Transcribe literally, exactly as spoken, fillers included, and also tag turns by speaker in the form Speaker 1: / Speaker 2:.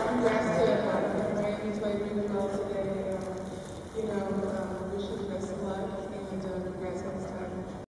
Speaker 1: congrats to uh, Brandon played really well today. Um, you know, um, wish you the best of luck and uh, congrats on this time.